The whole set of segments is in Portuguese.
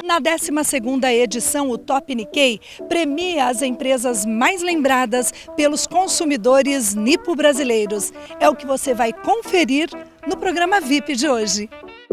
Na 12ª edição, o Top Nikkei premia as empresas mais lembradas pelos consumidores nipo-brasileiros. É o que você vai conferir no programa VIP de hoje.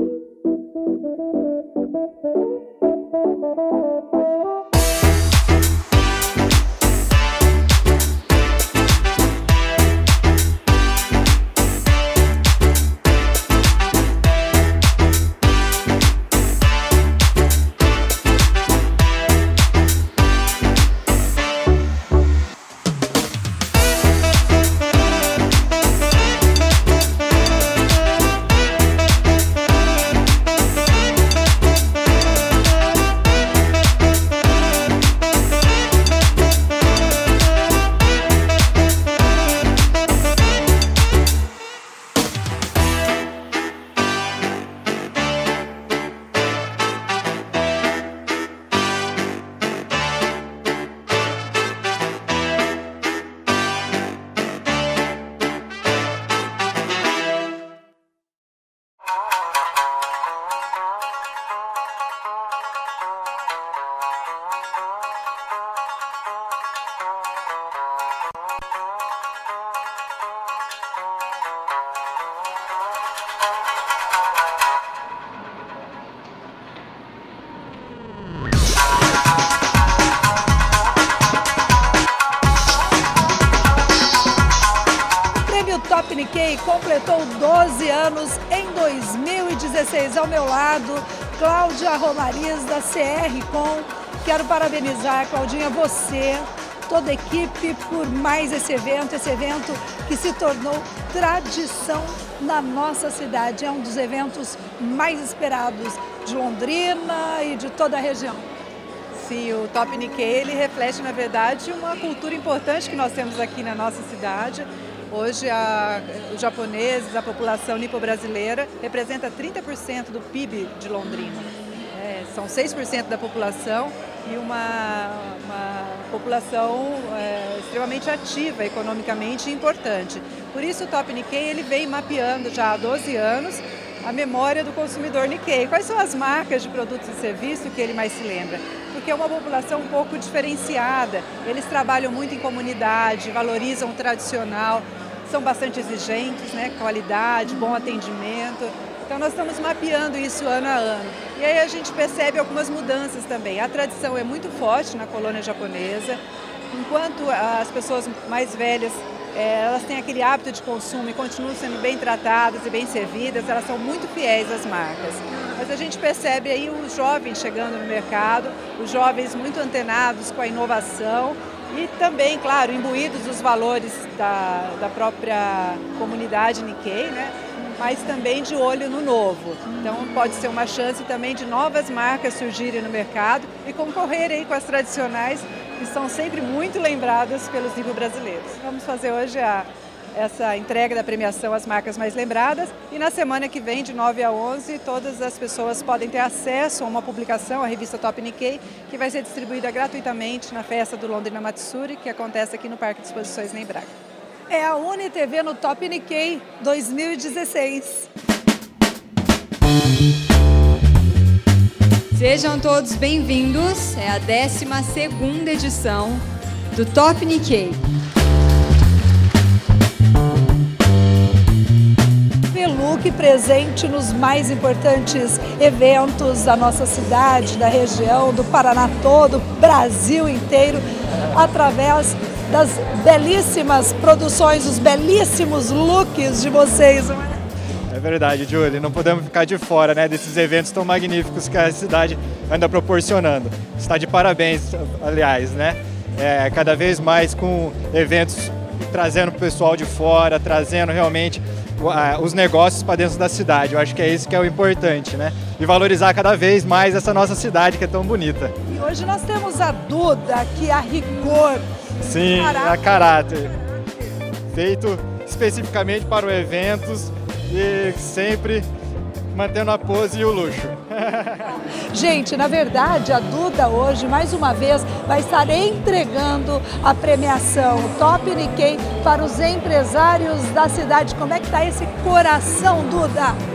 O Top Nikkei completou 12 anos em 2016. Ao meu lado, Cláudia Romariz, da CR-Com. Quero parabenizar, Claudinha, você, toda a equipe, por mais esse evento que se tornou tradição na nossa cidade. É um dos eventos mais esperados de Londrina e de toda a região. Sim, o Top Nikkei, ele reflete, na verdade, uma cultura importante que nós temos aqui na nossa cidade. Hoje, os japoneses, a população nipo-brasileira, representa 30% do PIB de Londrina. São 6% da população e uma população extremamente ativa economicamente e importante. Por isso, o Top Nikkei ele vem mapeando já há 12 anos a memória do consumidor Nikkei. Quais são as marcas de produtos e serviços que ele mais se lembra? Porque é uma população um pouco diferenciada, eles trabalham muito em comunidade, valorizam o tradicional, são bastante exigentes, né? Qualidade, bom atendimento. Então nós estamos mapeando isso ano a ano. E aí a gente percebe algumas mudanças também. A tradição é muito forte na colônia japonesa, enquanto as pessoas mais velhas elas têm aquele hábito de consumo e continuam sendo bem tratadas e bem servidas, elas são muito fiéis às marcas. Mas a gente percebe aí os jovens chegando no mercado, os jovens muito antenados com a inovação e também, claro, imbuídos dos valores da própria comunidade Nikkei, né? Mas também de olho no novo. Então pode ser uma chance também de novas marcas surgirem no mercado e concorrerem aí com as tradicionais, que são sempre muito lembradas pelos nipo-brasileiros. Vamos fazer hoje essa entrega da premiação às marcas mais lembradas e na semana que vem, de 9 a 11, todas as pessoas podem ter acesso a uma publicação, a revista Top Nikkei, que vai ser distribuída gratuitamente na festa do Londrina Matsuri, que acontece aqui no Parque de Exposições em Braga. É a UniTV no Top Nikkei 2016. Sejam todos bem-vindos, é a 12ª edição do Top Nikkei. Look presente nos mais importantes eventos da nossa cidade, da região, do Paraná todo, Brasil inteiro, através das belíssimas produções, os belíssimos looks de vocês. É verdade, Júlia, não podemos ficar de fora, né, desses eventos tão magníficos que a cidade anda proporcionando. Está de parabéns, aliás, né? Cada vez mais com eventos trazendo o pessoal de fora, trazendo realmente os negócios para dentro da cidade. Eu acho que é isso que é o importante, né? E valorizar cada vez mais essa nossa cidade que é tão bonita. E hoje nós temos a Duda, que a rigor. Sim, a caráter. Feito especificamente para os eventos e sempre mantendo a pose e o luxo. Gente, na verdade, a Duda hoje, mais uma vez, vai estar entregando a premiação Top Nikkei para os empresários da cidade. Como é que está esse coração, Duda?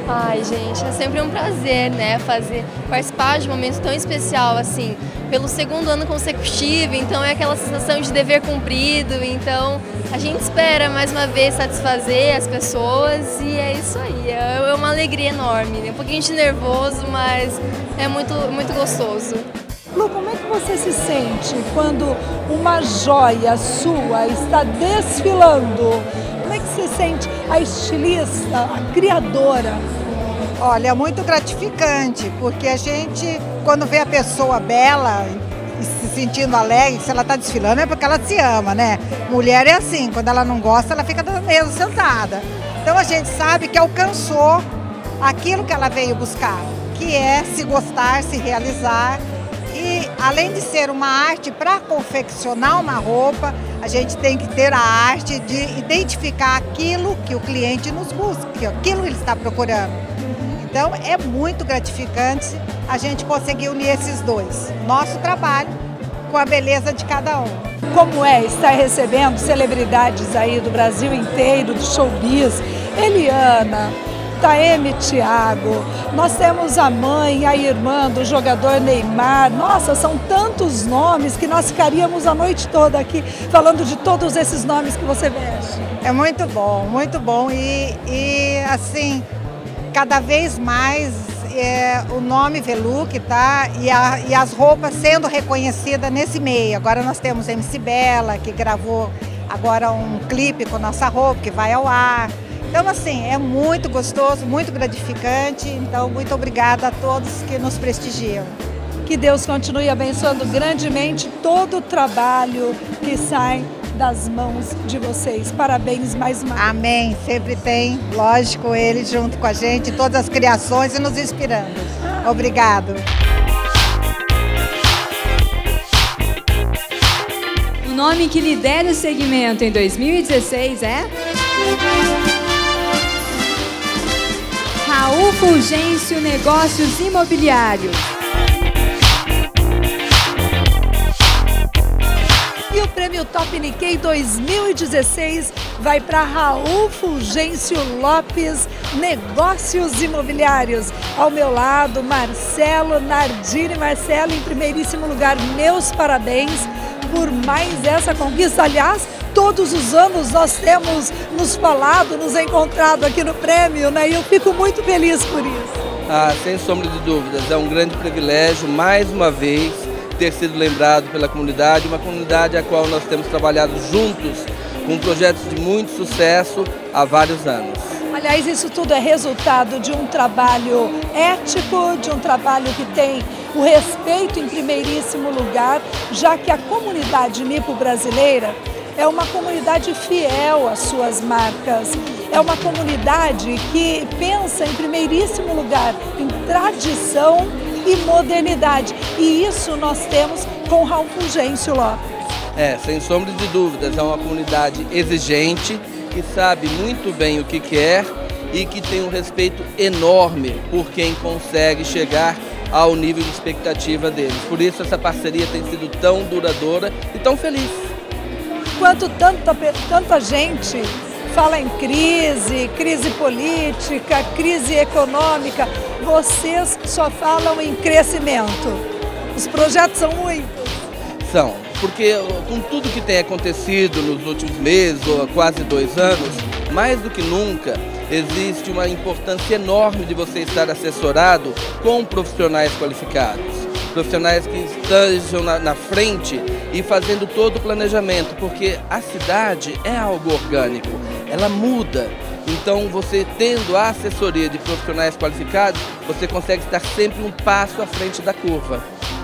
Ai, gente, é sempre um prazer, né, participar de um momento tão especial, assim, pelo segundo ano consecutivo, então é aquela sensação de dever cumprido, então a gente espera mais uma vez satisfazer as pessoas e é isso aí, é uma alegria enorme, um pouquinho de nervoso, mas é muito gostoso. Lu, como é que você se sente quando uma joia sua está desfilando? Como é que se sente a estilista, a criadora? Olha, é muito gratificante, porque a gente, quando vê a pessoa bela e se sentindo alegre, se ela está desfilando é porque ela se ama, né? Mulher é assim, quando ela não gosta, ela fica na mesa sentada. Então a gente sabe que alcançou aquilo que ela veio buscar, que é se gostar, se realizar. E além de ser uma arte para confeccionar uma roupa, a gente tem que ter a arte de identificar aquilo que o cliente nos busca, aquilo que ele está procurando. Então é muito gratificante a gente conseguir unir esses dois, nosso trabalho com a beleza de cada um. Como é estar recebendo celebridades aí do Brasil inteiro, do showbiz, Eliana, Taeme Thiago, nós temos a mãe, a irmã do jogador Neymar. Nossa, são tantos nomes que nós ficaríamos a noite toda aqui falando de todos esses nomes que você veste. É muito bom e assim, cada vez mais o nome Velook, tá? E as roupas sendo reconhecidas nesse meio. Agora nós temos MC Bella, que gravou agora um clipe com nossa roupa, que vai ao ar. Então, assim, é muito gostoso, muito gratificante. Então, muito obrigada a todos que nos prestigiam. Que Deus continue abençoando grandemente todo o trabalho que sai das mãos de vocês. Parabéns mais uma vez. Amém. Sempre tem, lógico, ele junto com a gente, todas as criações e nos inspirando. Obrigado. O nome que lidera o segmento em 2016 é... Raul Fulgêncio Negócios Imobiliários. E o prêmio Top Nikkei 2016 vai para Raul Fulgêncio Lopes Negócios Imobiliários. Ao meu lado, Marcelo Nardini. Marcelo, em primeiríssimo lugar, meus parabéns por mais essa conquista. Aliás, todos os anos nós temos nos falado, nos encontrado aqui no prêmio, né? E eu fico muito feliz por isso. Sem sombra de dúvidas, é um grande privilégio, mais uma vez, ter sido lembrado pela comunidade, uma comunidade a qual nós temos trabalhado juntos com projetos de muito sucesso há vários anos. Aliás, isso tudo é resultado de um trabalho ético, de um trabalho que tem o respeito em primeiríssimo lugar, já que a comunidade nipo brasileira é uma comunidade fiel às suas marcas, é uma comunidade que pensa em primeiríssimo lugar em tradição e modernidade. E isso nós temos com Raul Fulgêncio Lopes. Sem sombra de dúvidas, é uma comunidade exigente, que sabe muito bem o que quer e que tem um respeito enorme por quem consegue chegar ao nível de expectativa deles. Por isso essa parceria tem sido tão duradoura e tão feliz. Enquanto tanta gente fala em crise política, crise econômica, vocês só falam em crescimento. Os projetos são muitos. São, porque com tudo que tem acontecido nos últimos meses, ou quase 2 anos, mais do que nunca, existe uma importância enorme de você estar assessorado com profissionais qualificados. Profissionais que estejam na frente e fazendo todo o planejamento, porque a cidade é algo orgânico, ela muda. Então, você tendo a assessoria de profissionais qualificados, você consegue estar sempre um passo à frente da curva.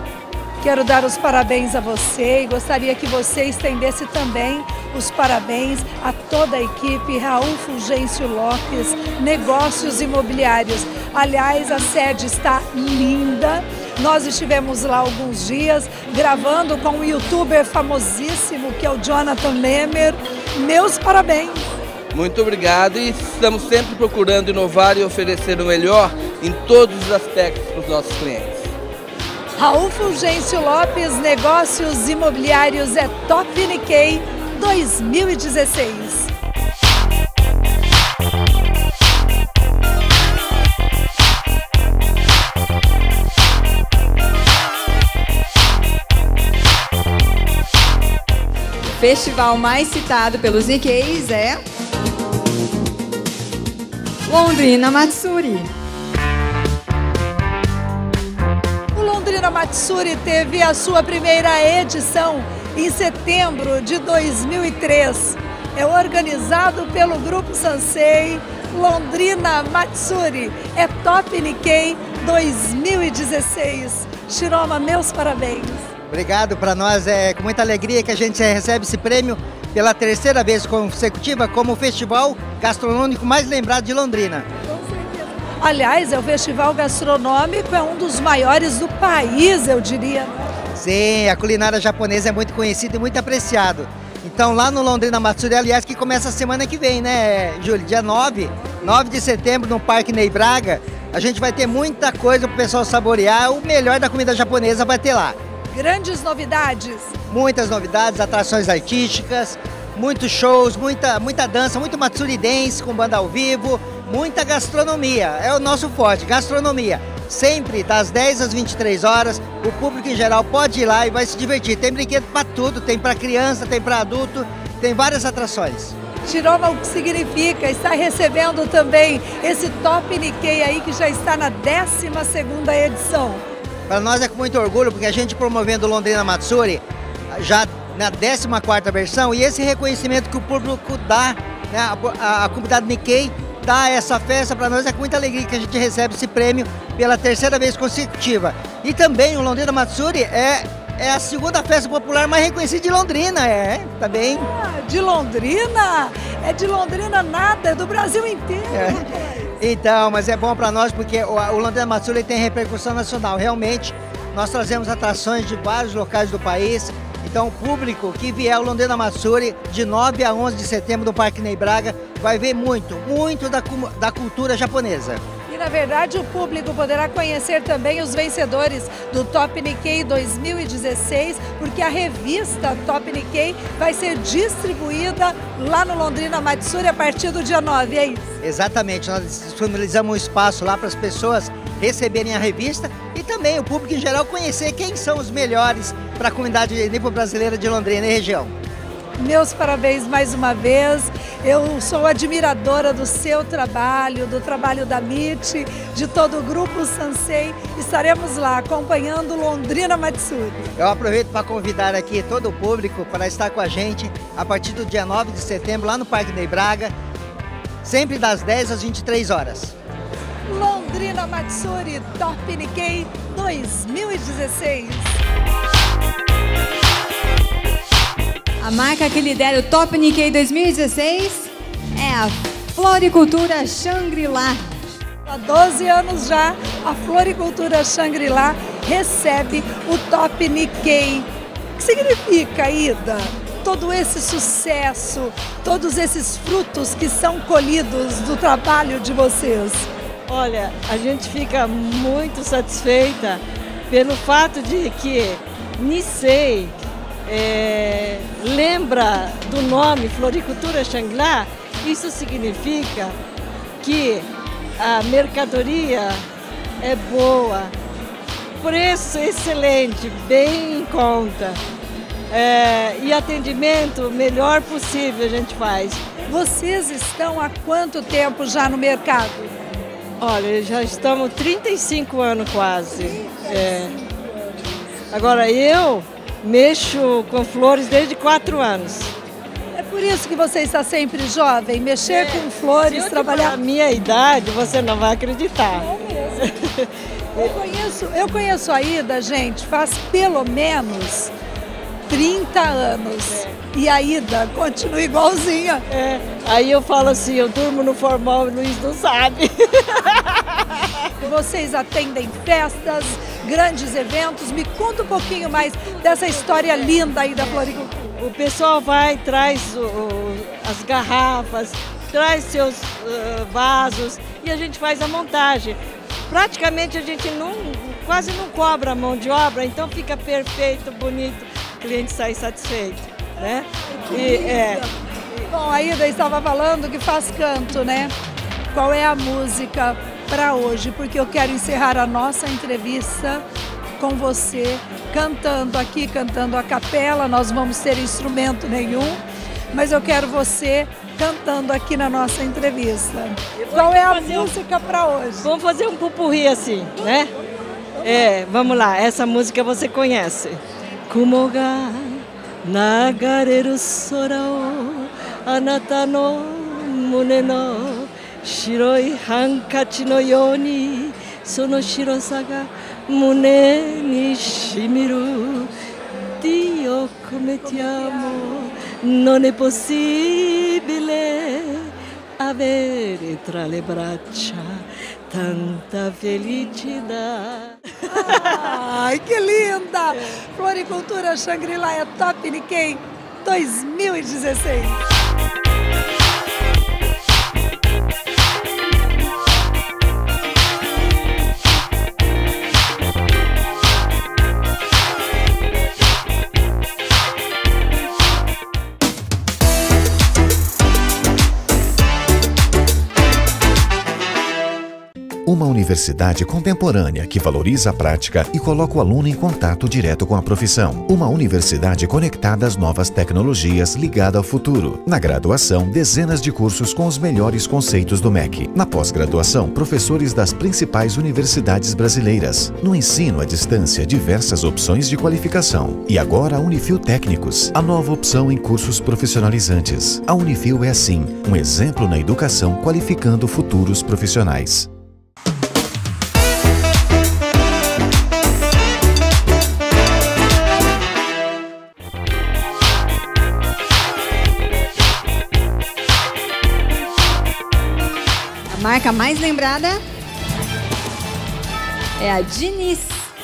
Quero dar os parabéns a você e gostaria que você estendesse também os parabéns a toda a equipe Raul Fulgêncio Lopes Negócios Imobiliários. Aliás, a sede está linda. Nós estivemos lá alguns dias gravando com um youtuber famosíssimo que é o Jonathan Lemer. Meus parabéns! Muito obrigado e estamos sempre procurando inovar e oferecer o melhor em todos os aspectos para os nossos clientes. Raul Fulgêncio Lopes Negócios Imobiliários é Top Nikkei 2016. festival mais citado pelos Nikkeis é Londrina Matsuri. O Londrina Matsuri teve a sua primeira edição em setembro de 2003. É organizado pelo Grupo Sansei. Londrina Matsuri é Top Nikkei 2016. Shiroma, meus parabéns. Obrigado, para nós é com muita alegria que a gente recebe esse prêmio pela terceira vez consecutiva como o festival gastronômico mais lembrado de Londrina. Com certeza. Aliás, é o festival gastronômico, é um dos maiores do país, eu diria. Sim, a culinária japonesa é muito conhecida e muito apreciado. Então lá no Londrina Matsuri, aliás, que começa a semana que vem, né, Júlio? Dia 9 de setembro, no Parque Ney Braga, a gente vai ter muita coisa para o pessoal saborear. O melhor da comida japonesa vai ter lá. Grandes novidades. Muitas novidades, atrações artísticas, muitos shows, muita dança, muito Matsuri Dance com banda ao vivo, muita gastronomia. É o nosso forte, gastronomia. Sempre das 10 às 23 horas, o público em geral pode ir lá e vai se divertir. Tem brinquedo para tudo, tem para criança, tem para adulto, tem várias atrações. Shiroma, o que significa estar recebendo também esse Top Nikkei aí que já está na 12ª edição? Para nós é com muito orgulho, porque a gente promovendo o Londrina Matsuri já na 14ª versão, e esse reconhecimento que o público dá, né, a comunidade Nikkei dá essa festa, para nós é com muita alegria que a gente recebe esse prêmio pela terceira vez consecutiva. E também o Londrina Matsuri é a segunda festa popular mais reconhecida de Londrina, tá bem? De Londrina? É de Londrina nada, é do Brasil inteiro. Então, mas é bom para nós porque o Londrina Matsuri tem repercussão nacional. Realmente, nós trazemos atrações de vários locais do país. Então, o público que vier ao Londrina Matsuri de 9 a 11 de setembro no Parque Ney Braga vai ver muito da cultura japonesa. E, na verdade, o público poderá conhecer também os vencedores do Top Nikkei 2016, porque a revista Top Nikkei vai ser distribuída lá no Londrina Matsuri a partir do dia 9, é isso? Exatamente, nós disponibilizamos um espaço lá para as pessoas receberem a revista e também o público em geral conhecer quem são os melhores para a comunidade nipo-brasileira de Londrina e região. Meus parabéns mais uma vez. Eu sou admiradora do seu trabalho, do trabalho da MIT, de todo o Grupo Sansei. Estaremos lá acompanhando Londrina Matsuri. Eu aproveito para convidar aqui todo o público para estar com a gente a partir do dia 9 de setembro lá no Parque Ney Braga, sempre das 10 às 23 horas. Londrina Matsuri Top Nikkei 2016. A marca que lidera o Top Nikkei 2016 é a Floricultura Shangri-La. Há 12 anos já, a Floricultura Shangri-La recebe o Top Nikkei. O que significa, Ida? Todo esse sucesso, todos esses frutos que são colhidos do trabalho de vocês. Olha, a gente fica muito satisfeita pelo fato de que Nisei lembra do nome Floricultura Shangri-La. Isso significa que a mercadoria é boa, preço excelente, bem em conta, e atendimento melhor possível a gente faz. Vocês estão há quanto tempo já no mercado? Olha, já estamos 35 anos quase. Agora eu mexo com flores desde 4 anos. É por isso que você está sempre jovem, mexer com flores, trabalhar... A minha idade, você não vai acreditar. É mesmo. Eu conheço a Ida, gente, faz pelo menos 30 anos. E a Ida continua igualzinha. Aí eu falo assim, eu durmo no formal e o Luiz não sabe. Vocês atendem festas, grandes eventos. Me conta um pouquinho mais dessa história linda aí da floricultura. O pessoal vai, traz as garrafas, traz seus vasos e a gente faz a montagem. Praticamente a gente quase não cobra a mão de obra, então fica perfeito, bonito, o cliente sai satisfeito, né? Bom, a Ida estava falando que faz canto, né? Qual é a música para hoje? Porque eu quero encerrar a nossa entrevista com você, cantando aqui, cantando a capela. Nós não vamos ter instrumento nenhum, mas eu quero você cantando aqui na nossa entrevista. Qual é a música para hoje? Vamos fazer um pupurri assim, né? Vamos lá, essa música você conhece. Kumo ga nagareru sora o anata no mune no shiroi hankachi no you ni sono shirosa ga mune ni shimiru Dio come ti amo non è possibile avere tra le braccia tanta felicidade. Ai, que linda! Floricultura Shangri-La é Top Nikkei 2016. Uma universidade contemporânea que valoriza a prática e coloca o aluno em contato direto com a profissão. Uma universidade conectada às novas tecnologias, ligada ao futuro. Na graduação, dezenas de cursos com os melhores conceitos do MEC. Na pós-graduação, professores das principais universidades brasileiras. No ensino à distância, diversas opções de qualificação. E agora a Unifil Técnicos, a nova opção em cursos profissionalizantes. A Unifil é assim, um exemplo na educação qualificando futuros profissionais. A marca mais lembrada é a Diniz.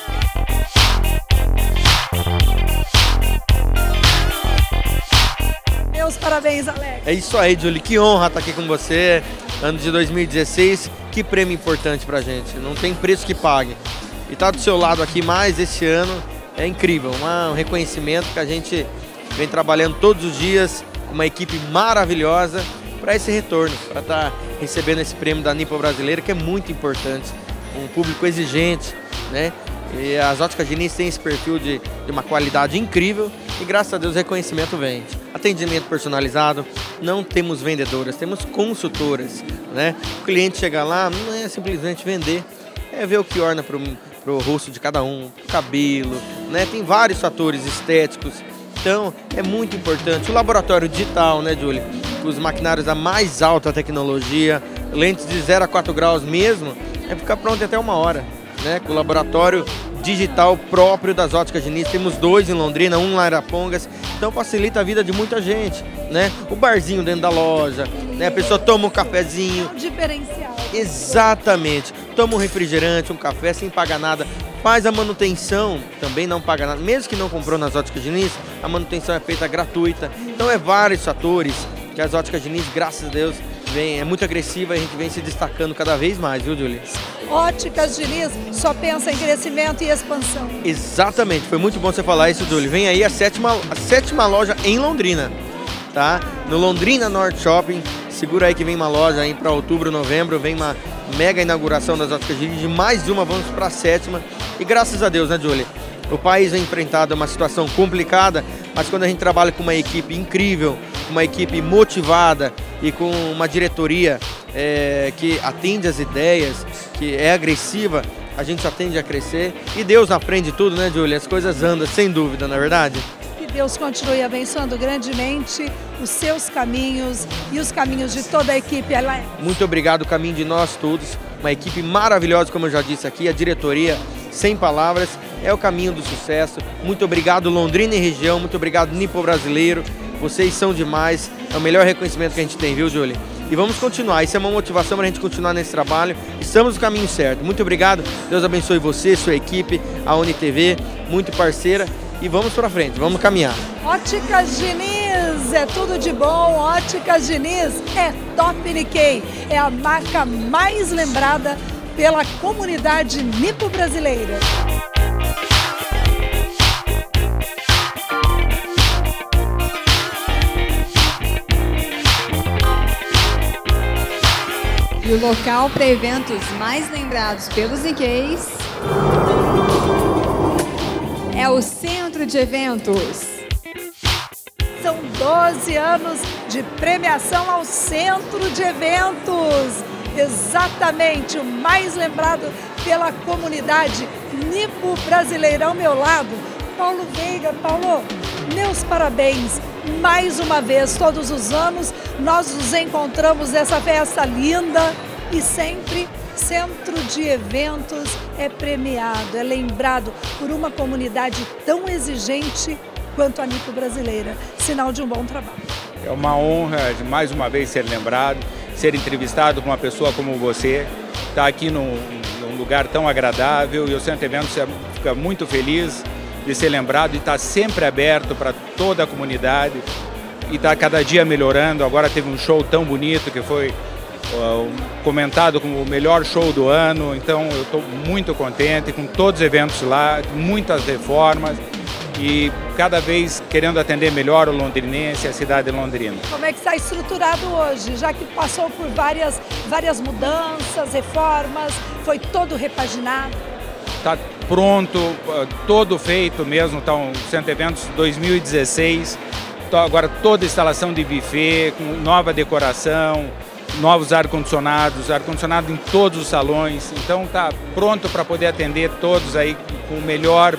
Meus parabéns, Alex. É isso aí, Julie. Que honra estar aqui com você. Ano de 2016, que prêmio importante pra gente. Não tem preço que pague. E estar do seu lado aqui mais esse ano é incrível. Um reconhecimento que a gente vem trabalhando todos os dias com uma equipe maravilhosa para esse retorno, para estar recebendo esse prêmio da Nipo Brasileira, que é muito importante. Um público exigente, né? E as Óticas Diniz têm esse perfil de uma qualidade incrível e, graças a Deus, o reconhecimento vem. Atendimento personalizado, não temos vendedoras, temos consultoras, né? O cliente chega lá, não é simplesmente vender, é ver o que orna para o rosto de cada um, o cabelo, né? Tem vários fatores estéticos, então é muito importante. O laboratório digital, né, Julie? Os maquinários da mais alta tecnologia, lentes de 0 a 4 graus mesmo, é ficar pronto até 1 hora, né? Com o laboratório digital próprio das Óticas Diniz, temos 2 em Londrina, 1 lá em Arapongas, então facilita a vida de muita gente, né? O barzinho dentro da loja, né? A pessoa toma um cafezinho. Diferencial. Exatamente. Toma um refrigerante, um café sem pagar nada. Faz a manutenção, também não paga nada. Mesmo que não comprou nas Óticas Diniz, a manutenção é feita gratuita. Então é vários fatores que as Óticas Diniz, graças a Deus, é muito agressiva e a gente vem se destacando cada vez mais, viu, Julie? Óticas Diniz só pensa em crescimento e expansão. Exatamente, foi muito bom você falar isso, Julie. Vem aí a sétima loja em Londrina, tá? No Londrina Norte Shopping. Segura aí que vem uma loja aí para outubro, novembro, vem uma mega inauguração das Óticas Diniz, de mais uma, vamos para a 7ª. E graças a Deus, né, Julie? O país vem enfrentado uma situação complicada, mas quando a gente trabalha com uma equipe incrível, uma equipe motivada e com uma diretoria que atende as ideias, que é agressiva, a gente só tende a crescer. E Deus aprende tudo, né, Julie? As coisas andam, sem dúvida, não é verdade? Que Deus continue abençoando grandemente os seus caminhos e os caminhos de toda a equipe. Muito obrigado, o caminho de nós todos. Uma equipe maravilhosa, como eu já disse aqui, a diretoria, sem palavras, é o caminho do sucesso. Muito obrigado, Londrina e região. Muito obrigado, Nipo Brasileiro. Vocês são demais. É o melhor reconhecimento que a gente tem, viu, Julie? E vamos continuar. Isso é uma motivação para a gente continuar nesse trabalho. Estamos no caminho certo. Muito obrigado. Deus abençoe você, sua equipe, a UniTV, muito parceira. E vamos para frente, vamos caminhar. Óticas Diniz, é tudo de bom. Óticas Diniz é Top Nikkei. É a marca mais lembrada pela comunidade nipo brasileira. E o local para eventos mais lembrados pelos Nikkeis é o Centro de Eventos. São 12 anos de premiação ao Centro de Eventos. Exatamente, o mais lembrado pela comunidade nipo brasileira. Ao meu lado, Paulo Veiga. Paulo, meus parabéns. Mais uma vez, todos os anos, nós nos encontramos nessa festa linda e sempre Centro de Eventos é premiado, é lembrado por uma comunidade tão exigente quanto a nipo brasileira. Sinal de um bom trabalho. É uma honra, mais uma vez, ser lembrado, ser entrevistado por uma pessoa como você, estar aqui num lugar tão agradável, e o Centro de Eventos fica muito feliz de ser lembrado e está sempre aberto para toda a comunidade e está cada dia melhorando. Agora teve um show tão bonito que foi comentado como o melhor show do ano, então eu estou muito contente com todos os eventos lá, muitas reformas e cada vez querendo atender melhor o londrinense e a cidade de Londrina. Como é que está estruturado hoje, já que passou por várias mudanças, reformas, foi todo repaginado? Está pronto, todo feito mesmo, está um Centro de Eventos 2016, então agora toda instalação de buffet, com nova decoração, novos ar-condicionado em todos os salões, então está pronto para poder atender todos aí com o melhor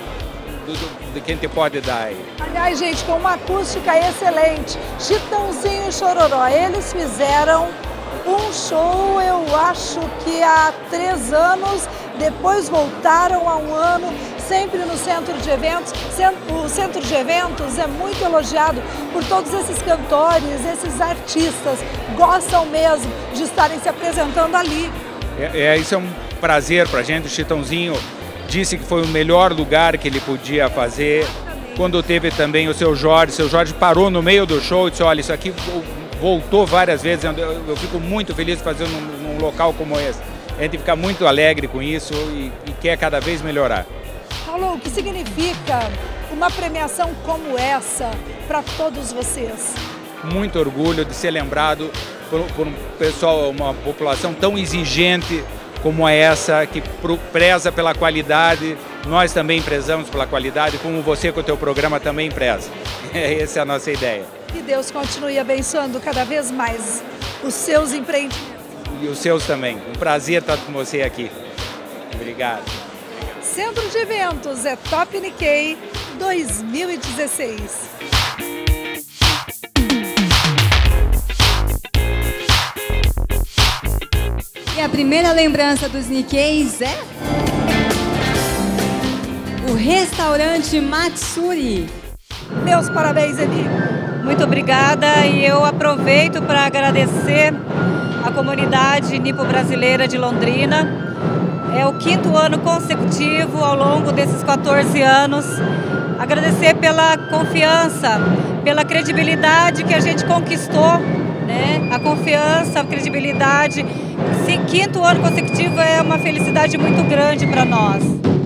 de quem te pode dar aí. Aliás, gente, com uma acústica excelente, Chitãozinho e Chororó, eles fizeram um show, eu acho que há 3 anos, depois voltaram há 1 ano, sempre no Centro de Eventos. O Centro de Eventos é muito elogiado por todos esses cantores, esses artistas, gostam mesmo de estarem se apresentando ali. Isso é um prazer para a gente. O Chitãozinho disse que foi o melhor lugar que ele podia fazer. Quando teve também o seu Jorge parou no meio do show e disse, olha, isso aqui voltou várias vezes, eu fico muito feliz de fazer num local como esse. A gente fica muito alegre com isso e quer cada vez melhorar. Paulo, o que significa uma premiação como essa para todos vocês? Muito orgulho de ser lembrado por um pessoal, uma população tão exigente como essa, que preza pela qualidade. Nós também prezamos pela qualidade, como você com o teu programa também preza. Essa é a nossa ideia. Que Deus continue abençoando cada vez mais os seus empreendimentos. E os seus também. Um prazer estar com você aqui. Obrigado. Centro de Eventos é Top Nikkei 2016. E a primeira lembrança dos Nikkeis é o restaurante Matsuri. Meus parabéns, Eni. Muito obrigada, e eu aproveito para agradecer a comunidade nipo-brasileira de Londrina. É o 5º ano consecutivo ao longo desses 14 anos. Agradecer pela confiança, pela credibilidade que a gente conquistou, né? A confiança, a credibilidade. 5º ano consecutivo é uma felicidade muito grande para nós.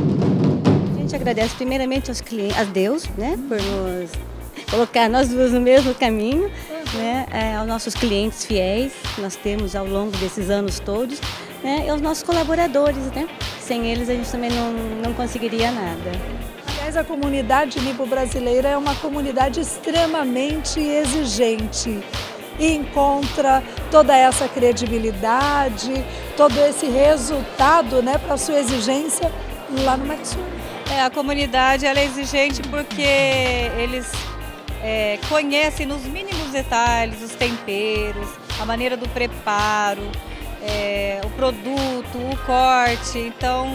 A gente agradece primeiramente a Deus, né, por nos colocar nós duas no mesmo caminho, né, aos nossos clientes fiéis que nós temos ao longo desses anos todos, né, e aos nossos colaboradores, né? Sem eles a gente também não conseguiria nada. Aliás, a comunidade nipo-brasileira é uma comunidade extremamente exigente e encontra toda essa credibilidade, todo esse resultado, né, para a sua exigência lá no Matsuri. A comunidade ela é exigente porque eles conhecem nos mínimos detalhes os temperos, a maneira do preparo, o produto, o corte. Então,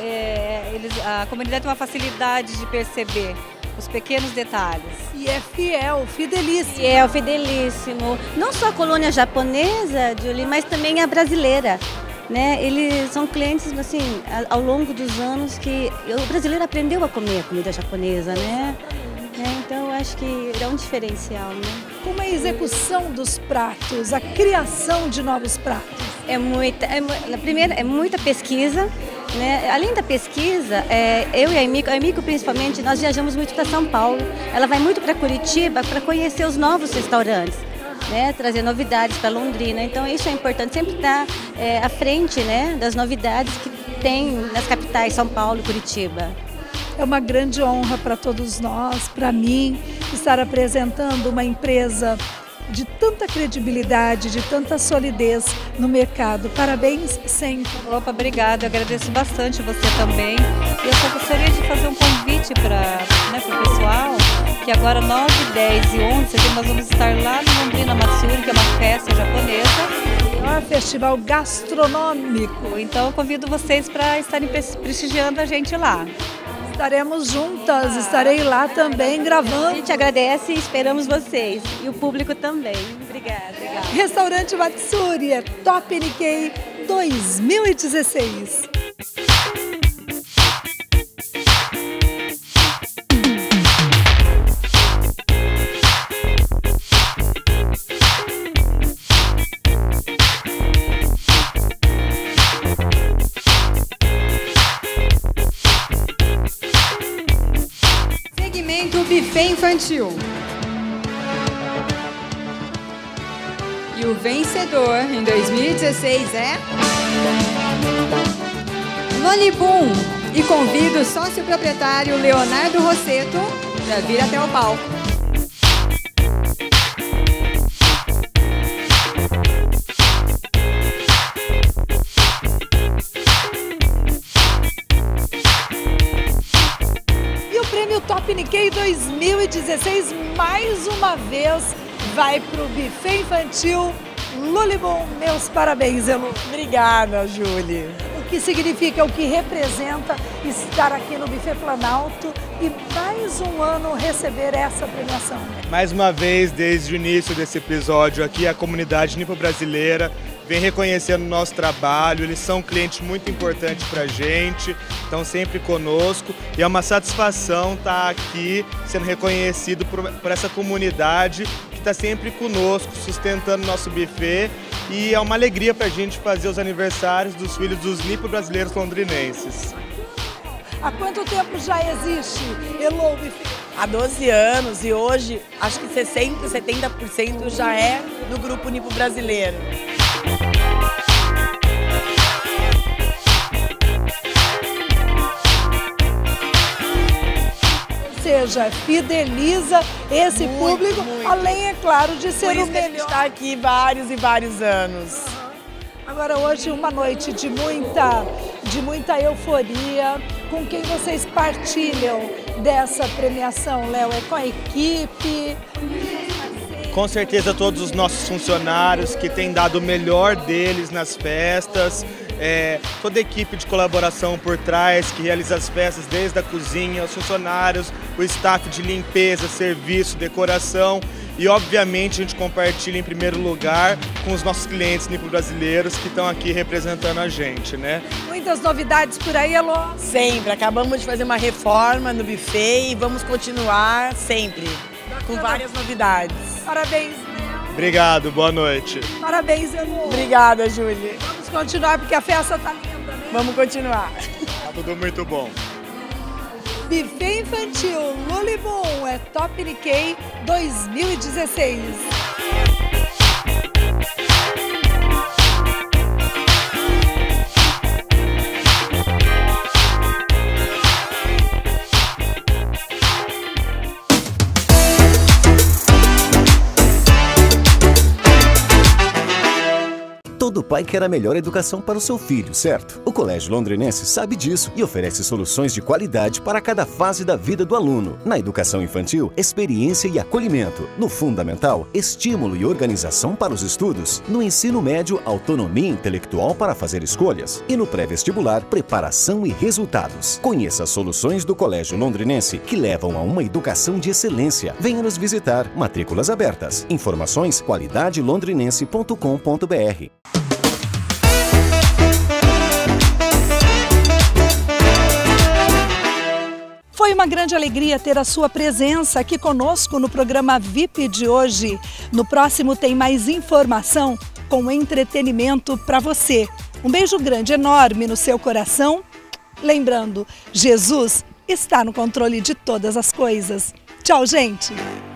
a comunidade tem uma facilidade de perceber os pequenos detalhes. E é fiel, fidelíssimo. Fiel, fidelíssimo. Não só a colônia japonesa, Julie, mas também a brasileira. Né? Eles são clientes, assim, ao longo dos anos que o brasileiro aprendeu a comer a comida japonesa, né? Então, eu acho que é um diferencial, né? Como a execução dos pratos, a criação de novos pratos? Primeiro, é muita pesquisa, né? Além da pesquisa, eu e a Emiko principalmente, nós viajamos muito para São Paulo. Ela vai muito para Curitiba para conhecer os novos restaurantes, né? Trazer novidades para Londrina. Então, isso é importante, sempre estar à frente, né, das novidades que tem nas capitais, São Paulo e Curitiba. É uma grande honra para todos nós, para mim, estar apresentando uma empresa de tanta credibilidade, de tanta solidez no mercado. Parabéns sempre. Opa, obrigada. Eu agradeço bastante você também. E eu só gostaria de fazer um convite para o pessoal, que agora 9, 10 e 11 nós vamos estar lá no Londrina Matsuri, que é uma festa japonesa. É um festival gastronômico. Então eu convido vocês para estarem prestigiando a gente lá. Estaremos juntas, estarei lá também gravando. A gente agradece e esperamos vocês. E o público também. Obrigada. Restaurante Matsuri é Top Nikkei 2016. Buffet infantil. E o vencedor em 2016 é Lollibum. E convido o sócio proprietário Leonardo Rosseto para vir até o palco. Top Nikkei 2016, mais uma vez, vai para o buffet infantil Lollibum. Meus parabéns, Elu. Obrigada, Júlia. O que significa, o que representa estar aqui no Buffet Planalto e mais um ano receber essa premiação? Mais uma vez, desde o início desse episódio aqui, a comunidade nipo-brasileira vem reconhecendo o nosso trabalho, eles são um cliente muito importante para a gente, estão sempre conosco e é uma satisfação estar aqui sendo reconhecido por essa comunidade que está sempre conosco, sustentando o nosso buffet, e é uma alegria para a gente fazer os aniversários dos filhos dos nipo-brasileiros londrinenses. Há quanto tempo já existe Elo Buffet? Há 12 anos e hoje acho que 60%, 70% já é do grupo nipo-brasileiro. Ou seja, fideliza esse público, muito. Além, é claro, de ser o melhor. A gente está aqui vários e vários anos. Agora hoje uma noite de muita euforia. Com quem vocês partilham dessa premiação, Léo? É com a equipe? Com certeza todos os nossos funcionários que têm dado o melhor deles nas festas, toda a equipe de colaboração por trás que realiza as festas, desde a cozinha, os funcionários, o staff de limpeza, serviço, decoração, e obviamente a gente compartilha em primeiro lugar com os nossos clientes nipo-brasileiros que estão aqui representando a gente, né? Muitas novidades por aí, Elô? Sempre, acabamos de fazer uma reforma no buffet e vamos continuar sempre, com várias novidades. Parabéns, Léo. Obrigado, boa noite. Parabéns, Elô. Obrigada, Júlia. Vamos continuar porque a festa tá linda, né? Vamos continuar. Tá tudo muito bom. Buffet infantil Lollibum é Top Nikkei 2016. Todo pai quer a melhor educação para o seu filho, certo? O Colégio Londrinense sabe disso e oferece soluções de qualidade para cada fase da vida do aluno. Na educação infantil, experiência e acolhimento. No fundamental, estímulo e organização para os estudos. No ensino médio, autonomia intelectual para fazer escolhas. E no pré-vestibular, preparação e resultados. Conheça as soluções do Colégio Londrinense que levam a uma educação de excelência. Venha nos visitar. Matrículas abertas. Informações qualidadelondrinense.com.br. Foi uma grande alegria ter a sua presença aqui conosco no programa VIP de hoje. No próximo tem mais informação com entretenimento para você. Um beijo grande, enorme no seu coração. Lembrando, Jesus está no controle de todas as coisas. Tchau, gente!